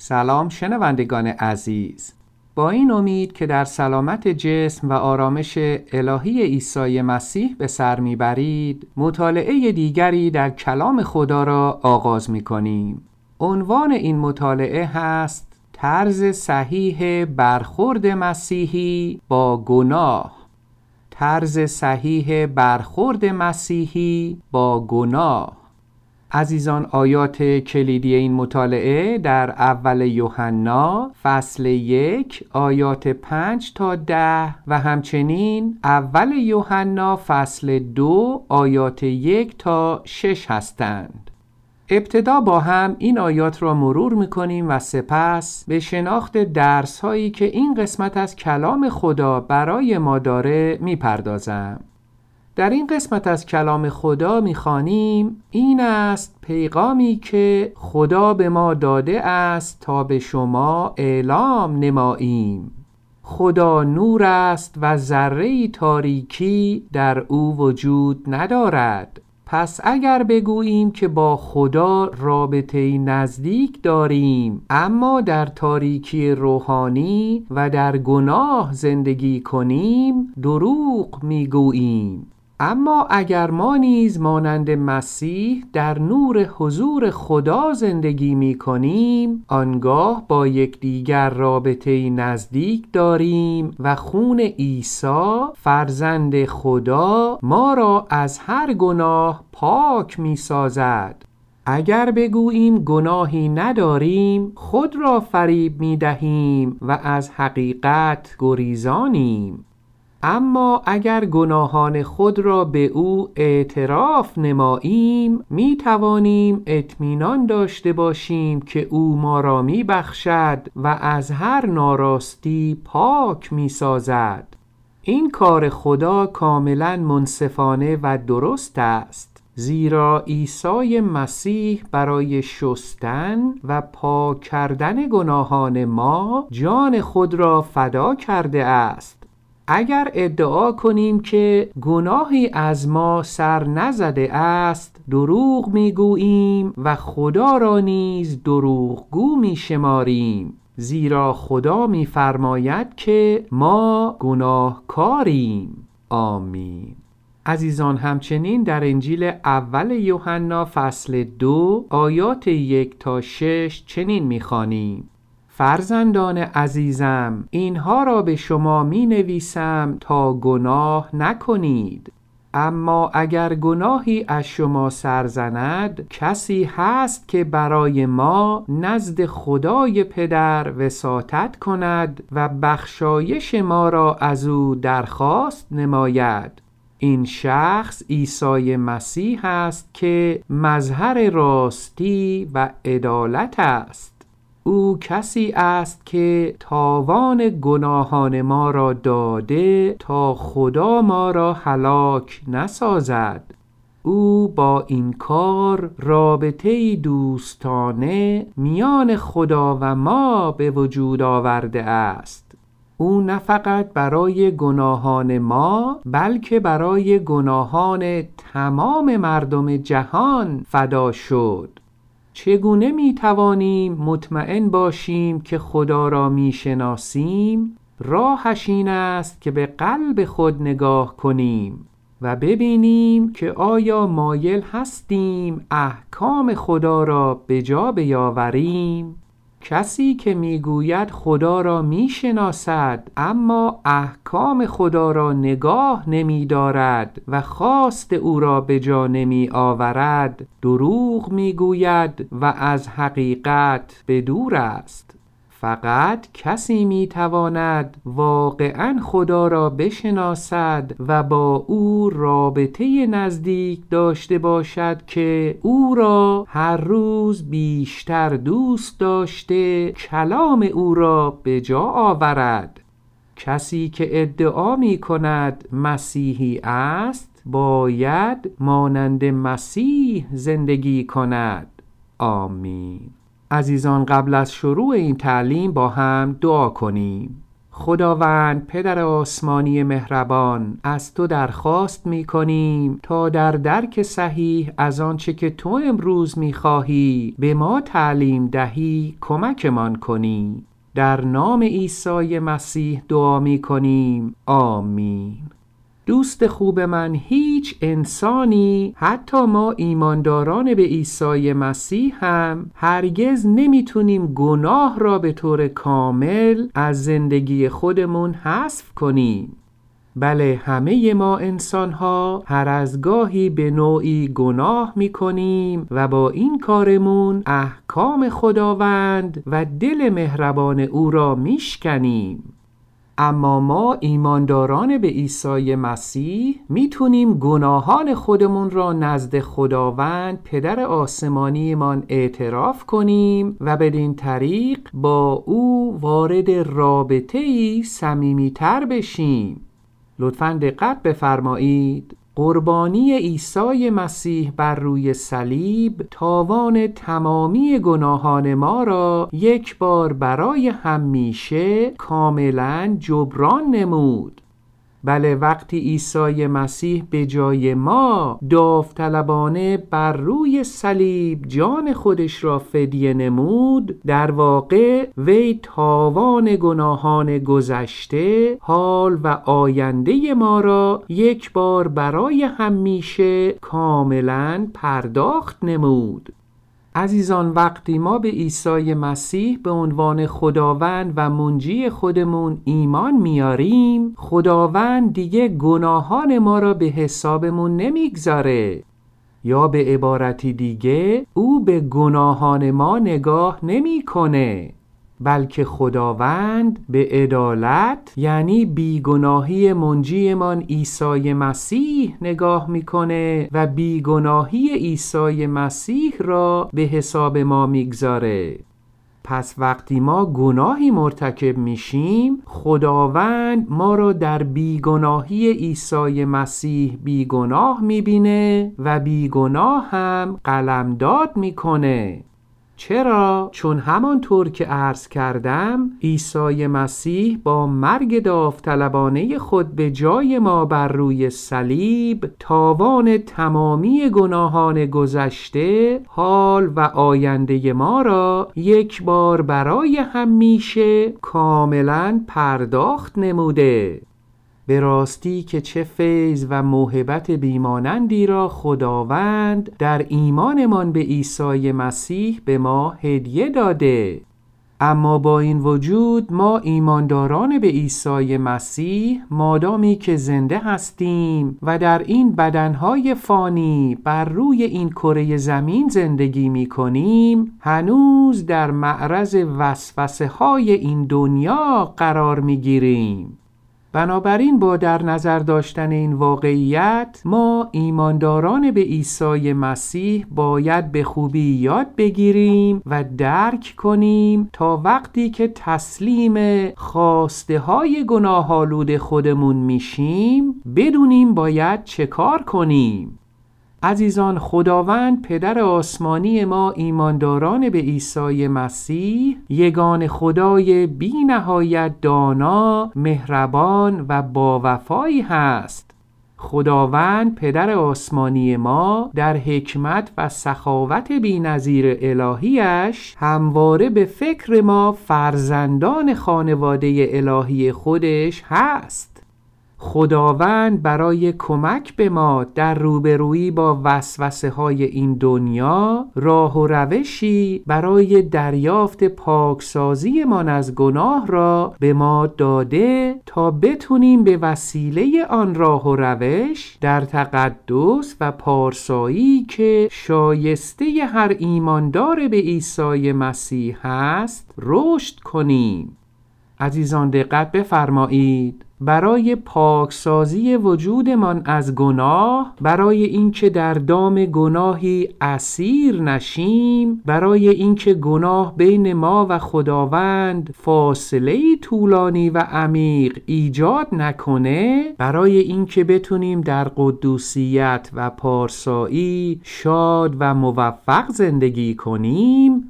سلام شنوندگان عزیز. با این امید که در سلامت جسم و آرامش الهی عیسی مسیح به سر میبرید، مطالعه دیگری در کلام خدا را آغاز میکنیم. عنوان این مطالعه هست طرز صحیح برخورد مسیحی با گناه. طرز صحیح برخورد مسیحی با گناه. عزیزان، آیات کلیدی این مطالعه در اول یوحنا فصل 1 آیات 5 تا 10 و همچنین اول یوحنا فصل 2 آیات 1 تا 6 هستند. ابتدا با هم این آیات را مرور می‌کنیم و سپس به شناخت درس هایی که این قسمت از کلام خدا برای ما داره می‌پردازم. در این قسمت از کلام خدا می‌خوانیم: این است پیغامی که خدا به ما داده است تا به شما اعلام نماییم. خدا نور است و ذره‌ای تاریکی در او وجود ندارد. پس اگر بگوییم که با خدا رابطه‌ای نزدیک داریم اما در تاریکی روحانی و در گناه زندگی کنیم، دروغ میگوییم. اما اگر ما نیز مانند مسیح در نور حضور خدا زندگی می کنیم، آنگاه با یکدیگر رابطه‌ای نزدیک داریم و خون عیسی فرزند خدا ما را از هر گناه پاک می سازد. اگر بگوییم گناهی نداریم، خود را فریب می دهیم و از حقیقت گریزانیم. اما اگر گناهان خود را به او اعتراف نماییم، می توانیم اطمینان داشته باشیم که او ما را می بخشد و از هر ناراستی پاک می سازد. این کار خدا کاملا منصفانه و درست است، زیرا عیسی مسیح برای شستن و پاک کردن گناهان ما جان خود را فدا کرده است. اگر ادعا کنیم که گناهی از ما سر نزده است، دروغ میگوییم و خدا را نیز دروغگو میشماریم، زیرا خدا میفرماید که ما گناهکاریم. آمین. عزیزان، همچنین در انجیل اول یوحنا فصل 2 آیات 1 تا 6 چنین میخوانیم: فرزندان عزیزم، اینها را به شما می نویسم تا گناه نکنید. اما اگر گناهی از شما سرزند، کسی هست که برای ما نزد خدای پدر وساطت کند و بخشایش ما را از او درخواست نماید. این شخص عیسی مسیح است که مظهر راستی و عدالت است. او کسی است که تاوان گناهان ما را داده تا خدا ما را هلاک نسازد. او با این کار رابطه‌ای دوستانه میان خدا و ما به وجود آورده است. او نه فقط برای گناهان ما، بلکه برای گناهان تمام مردم جهان فدا شد. چگونه می توانیم مطمئن باشیم که خدا را می شناسیم؟ راهش این است که به قلب خود نگاه کنیم و ببینیم که آیا مایل هستیم احکام خدا را به جا بیاوریم؟ کسی که میگوید خدا را میشناسد اما احکام خدا را نگاه نمی دارد و خواست او را به جا نمی آورد، دروغ میگوید و از حقیقت به دور است. فقط کسی میتواند واقعاً خدا را بشناسد و با او رابطه نزدیک داشته باشد که او را هر روز بیشتر دوست داشته کلام او را به جا آورد. کسی که ادعا می کند مسیحی است، باید مانند مسیح زندگی کند. آمین. عزیزان، قبل از شروع این تعلیم با هم دعا کنیم. خداوند پدر آسمانی مهربان، از تو درخواست می کنیم تا در درک صحیح از آنچه که تو امروز می خواهی به ما تعلیم دهی کمکمان کنی. در نام عیسی مسیح دعا می کنیم. آمین. دوست خوب من، هیچ انسانی، حتی ما ایمانداران به عیسی مسیح هم هرگز نمیتونیم گناه را به طور کامل از زندگی خودمون حذف کنیم. بله، همه ما انسان‌ها هر از گاهی به نوعی گناه می‌کنیم و با این کارمون احکام خداوند و دل مهربان او را میشکنیم. اما ما ایمانداران به عیسی مسیح میتونیم گناهان خودمون را نزد خداوند پدر آسمانیمان اعتراف کنیم و بدین طریق با او وارد رابطه‌ای صمیمی‌تر بشیم. لطفاً دقت بفرمایید. قربانی عیسی مسیح بر روی صلیب تاوان تمامی گناهان ما را یک بار برای همیشه کاملاً جبران نمود. بله، وقتی عیسی مسیح به جای ما داوطلبانه بر روی صلیب جان خودش را فدیه نمود، در واقع وی تاوان گناهان گذشته، حال و آینده ما را یک بار برای همیشه کاملاً پرداخت نمود. عزیزان، وقتی ما به عیسی مسیح به عنوان خداوند و منجی خودمون ایمان میاریم، خداوند دیگه گناهان ما را به حسابمون نمیگذاره، یا به عبارتی دیگه او به گناهان ما نگاه نمیکنه، بلکه خداوند به عدالت، یعنی بیگناهی منجیمان عیسی مسیح نگاه میکنه و بیگناهی عیسی مسیح را به حساب ما میگذاره. پس وقتی ما گناهی مرتکب میشیم، خداوند ما را در بیگناهی عیسی مسیح بیگناه میبینه و بیگناه هم قلمداد میکنه. چرا؟ چون همانطور که عرض کردم، عیسی مسیح با مرگ داوطلبانه خود به جای ما بر روی صلیب تاوان تمامی گناهان گذشته، حال و آینده ما را یک بار برای همیشه کاملاً پرداخت نموده. به راستی که چه فیض و موهبت بیمانندی را خداوند در ایمانمان به عیسی مسیح به ما هدیه داده. اما با این وجود ما ایمانداران به عیسی مسیح مادامی که زنده هستیم و در این بدنهای فانی بر روی این کره زمین زندگی می کنیم، هنوز در معرض وسوسه های این دنیا قرار می گیریم. بنابراین با در نظر داشتن این واقعیت، ما ایمانداران به عیسی مسیح باید به خوبی یاد بگیریم و درک کنیم تا وقتی که تسلیم خواسته های گناه‌آلود خودمون میشیم، بدونیم باید چه کار کنیم. عزیزان، خداوند پدر آسمانی ما ایمانداران به عیسی مسیح یگان خدای بی نهایت دانا، مهربان و با وفایی هست. خداوند پدر آسمانی ما در حکمت و سخاوت بی‌نظیر الهیش همواره به فکر ما فرزندان خانواده الهی خودش هست. خداوند برای کمک به ما در روبرویی با وسوسه های این دنیا راه و روشی برای دریافت پاکسازی من از گناه را به ما داده تا بتونیم به وسیله آن راه و روش در تقدس و پارسایی که شایسته هر ایماندار به عیسی مسیح هست رشد کنیم. عزیزان دقت بفرمایید. برای پاکسازی وجودمان از گناه، برای اینکه در دام گناهی اسیر نشیم، برای اینکه گناه بین ما و خداوند فاصله‌ای طولانی و عمیق ایجاد نکنه، برای اینکه بتونیم در قدوسیت و پارسایی شاد و موفق زندگی کنیم،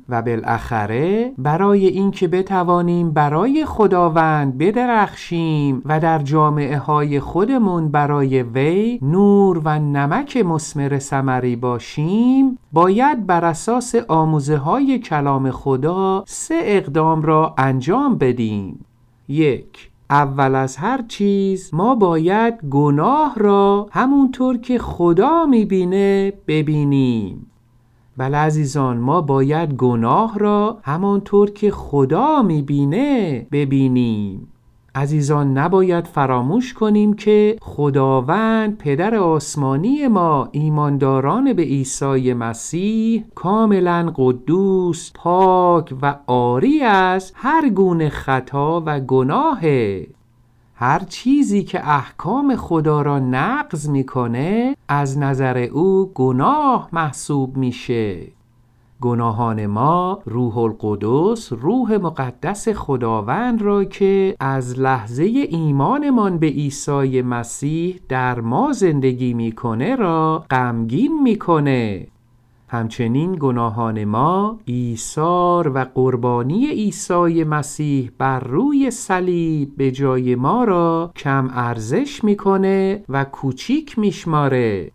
و بالاخره برای اینکه بتوانیم برای خداوند بدرخشیم و در جامعه های خودمون برای وی نور و نمک مثمر ثمری باشیم، باید بر اساس آموزه های کلام خدا 3 اقدام را انجام بدیم. 1. اول از هر چیز ما باید گناه را همونطور که خدا میبینه ببینیم. بله عزیزان، ما باید گناه را همانطور که خدا میبینه ببینیم. عزیزان، نباید فراموش کنیم که خداوند پدر آسمانی ما ایمانداران به عیسی مسیح کاملا قدوس، پاک و عاری از هر گونه خطا و گناهه. هر چیزی که احکام خدا را نقض میکنه از نظر او گناه محسوب میشه. گناهان ما روح القدس، روح مقدس خداوند را که از لحظه ایمانمان به عیسی مسیح در ما زندگی میکنه را غمگین میکنه. همچنین گناهان ما ایثار و قربانی عیسی مسیح بر روی صلیب به جای ما را کم ارزش میکنه و کوچیک میشماره.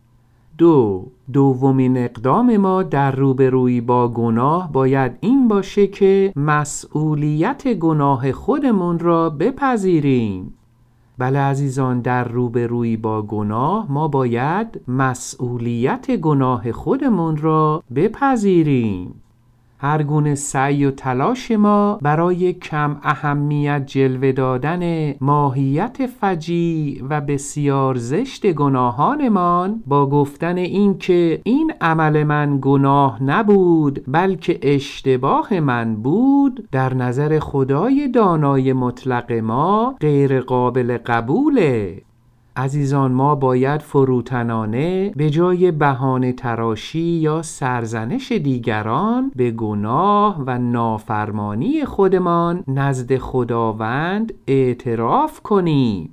دومین اقدام ما در روبرویی با گناه باید این باشه که مسئولیت گناه خودمون را بپذیریم. بله عزیزان، در روبرویی با گناه ما باید مسئولیت گناه خودمون را بپذیریم. هر گونه سعی و تلاش ما برای کم اهمیت جلوه دادن ماهیت فجیع و بسیار زشت گناهانمان با گفتن این که این عمل من گناه نبود بلکه اشتباه من بود، در نظر خدای دانای مطلق ما غیر قابل قبوله. عزیزان، ما باید فروتنانه به جای بهانه تراشی یا سرزنش دیگران به گناه و نافرمانی خودمان نزد خداوند اعتراف کنیم.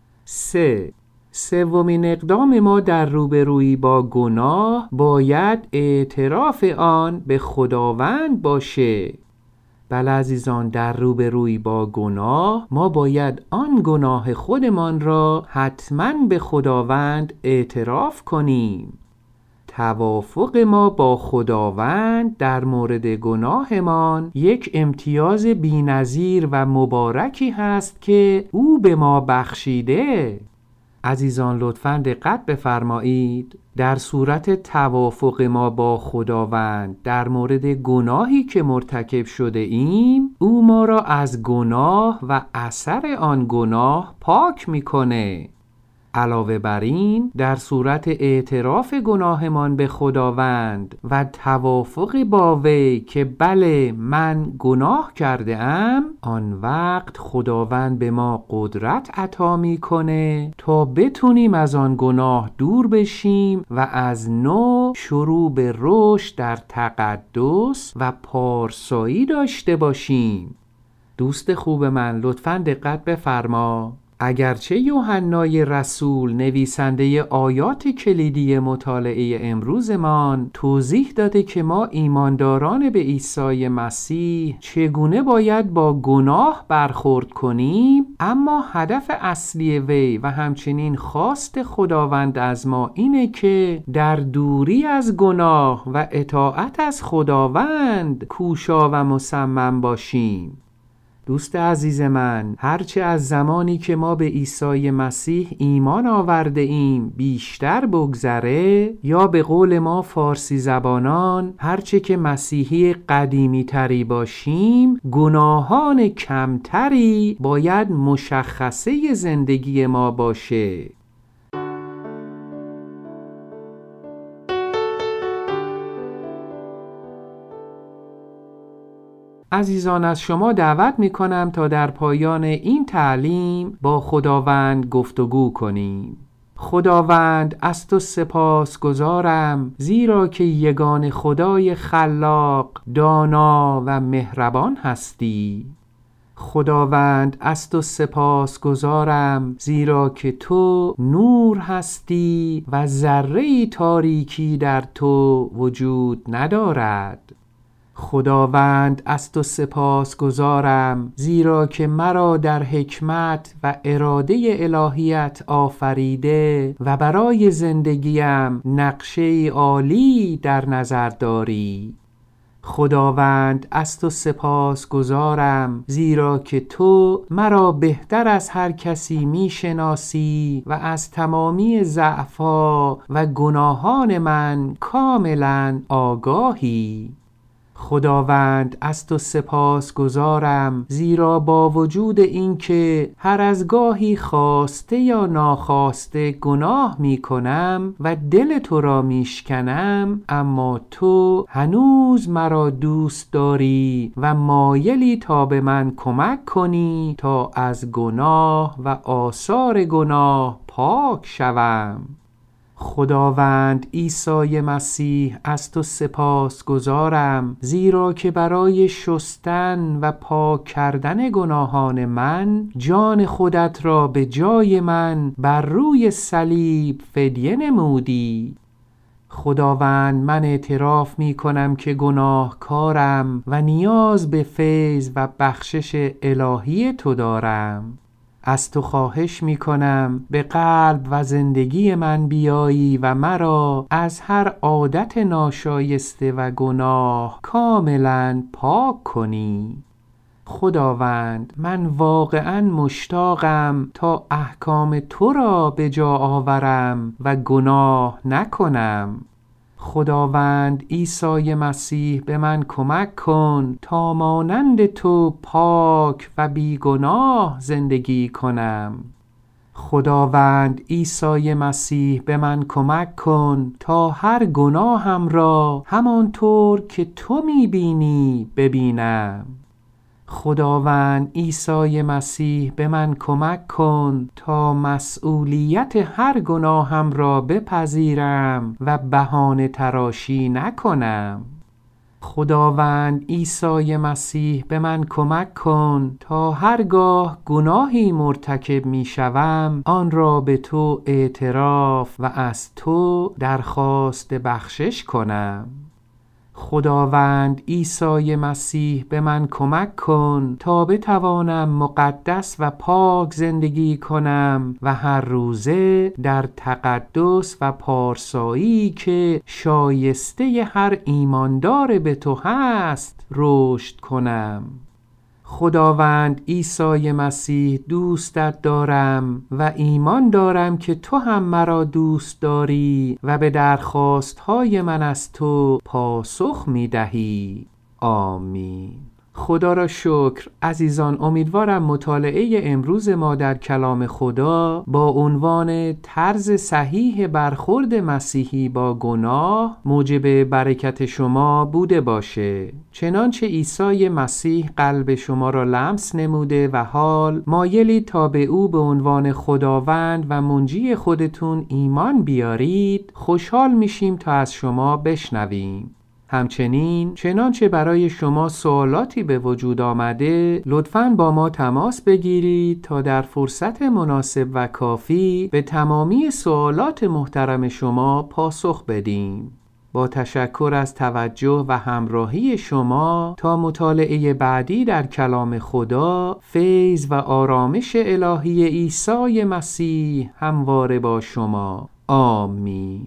سومین اقدام ما در روبرویی با گناه باید اعتراف آن به خداوند باشه. بله عزیزان، در روبرویی با گناه ما باید آن گناه خودمان را حتماً به خداوند اعتراف کنیم. توافق ما با خداوند در مورد گناهمان یک امتیاز بی‌نظیر و مبارکی هست که او به ما بخشیده. عزیزان، لطفاً دقت بفرمایید. در صورت توافق ما با خداوند در مورد گناهی که مرتکب شده ایم، او ما را از گناه و اثر آن گناه پاک میکنه. علاوه بر این، در صورت اعتراف گناهمان به خداوند و توافق با وی که بله من گناه کرده ام، آن وقت خداوند به ما قدرت عطا میکنه تا بتونیم از آن گناه دور بشیم و از نو شروع به رشد در تقدس و پارسایی داشته باشیم. دوست خوب من، لطفاً دقت بفرما. اگرچه یوحنای رسول نویسنده آیات کلیدی مطالعه امروزمان توضیح داده که ما ایمانداران به عیسی مسیح چگونه باید با گناه برخورد کنیم، اما هدف اصلی وی و همچنین خواست خداوند از ما اینه که در دوری از گناه و اطاعت از خداوند کوشا و مصمم باشیم. دوست عزیز من، هرچه از زمانی که ما به عیسی مسیح ایمان آورده ایم بیشتر بگذره، یا به قول ما فارسی زبانان هرچه که مسیحی قدیمی تری باشیم، گناهان کمتری باید مشخصه زندگی ما باشه. عزیزان، از شما دعوت می‌کنم تا در پایان این تعلیم با خداوند گفتگو کنیم. خداوند، از تو سپاسگزارم زیرا که یگانه خدای خلاق، دانا و مهربان هستی. خداوند، از تو سپاسگزارم زیرا که تو نور هستی و ذره‌ای تاریکی در تو وجود ندارد. خداوند از تو سپاسگزارم، زیرا که مرا در حکمت و اراده الهیت آفریده و برای زندگیم نقشه عالی در نظر داری. خداوند از تو سپاسگزارم، زیرا که تو مرا بهتر از هر کسی میشناسی و از تمامی ضعف‌ها و گناهان من کاملا آگاهی. خداوند از تو سپاسگزارم، زیرا با وجود اینکه هر از گاهی خواسته یا ناخواسته گناه می کنم و دل تو را می شکنم، اما تو هنوز مرا دوست داری و مایلی تا به من کمک کنی تا از گناه و آثار گناه پاک شوم. خداوند عیسی مسیح از تو سپاسگزارم، زیرا که برای شستن و پاک کردن گناهان من جان خودت را به جای من بر روی صلیب فدیه نمودی. خداوند من اعتراف می کنم که گناهکارم و نیاز به فیض و بخشش الهی تو دارم. از تو خواهش می کنم به قلب و زندگی من بیایی و مرا از هر عادت ناشایسته و گناه کاملا پاک کنی. خداوند من واقعا مشتاقم تا احکام تو را به جا آورم و گناه نکنم. خداوند عیسی مسیح به من کمک کن تا مانند تو پاک و بیگناه زندگی کنم. خداوند عیسی مسیح به من کمک کن تا هر گناهم را همانطور که تو می‌بینی ببینم. خداوند عیسی مسیح به من کمک کن تا مسئولیت هر گناهم را بپذیرم و بهانه تراشی نکنم. خداوند عیسی مسیح به من کمک کن تا هرگاه گناهی مرتکب می شوم آن را به تو اعتراف و از تو درخواست بخشش کنم. خداوند عیسی مسیح به من کمک کن تا بتوانم مقدس و پاک زندگی کنم و هر روزه در تقدس و پارسایی که شایسته هر ایماندار به تو هست رشد کنم. خداوند عیسی مسیح دوستت دارم و ایمان دارم که تو هم مرا دوست داری و به درخواست‌های من از تو پاسخ می‌دهی. آمین. خدا را شکر. عزیزان، امیدوارم مطالعه امروز ما در کلام خدا با عنوان طرز صحیح برخورد مسیحی با گناه موجب برکت شما بوده باشه. چنانچه عیسی مسیح قلب شما را لمس نموده و حال مایلید تا به او به عنوان خداوند و منجی خودتون ایمان بیارید، خوشحال میشیم تا از شما بشنویم. همچنین چنانچه برای شما سوالاتی به وجود آمده لطفاً با ما تماس بگیرید تا در فرصت مناسب و کافی به تمامی سوالات محترم شما پاسخ بدیم. با تشکر از توجه و همراهی شما تا مطالعه بعدی در کلام خدا، فیض و آرامش الهی عیسی مسیح همواره با شما. آمین.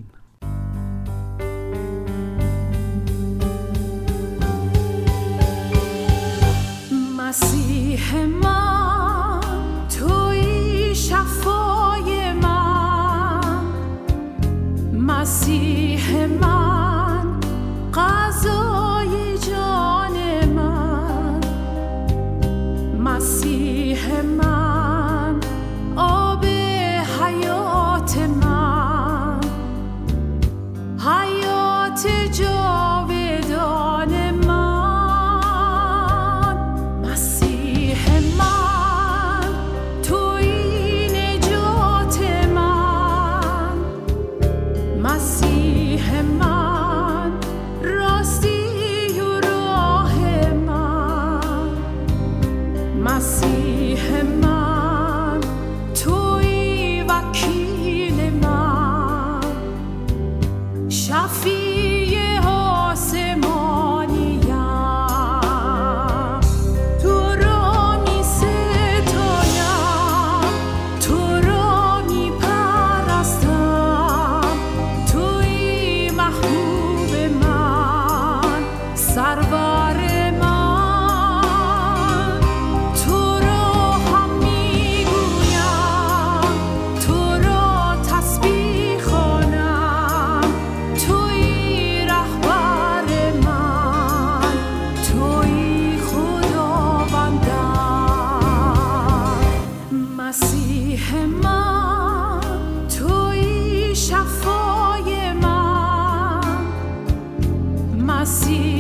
مسیح من تویی شفای من، مسیح من غذای جان من، مسیح من آب حیات من، حیات جاودان من. مسیح من تویی وکیل من، شفیع آسمانیم. مسیح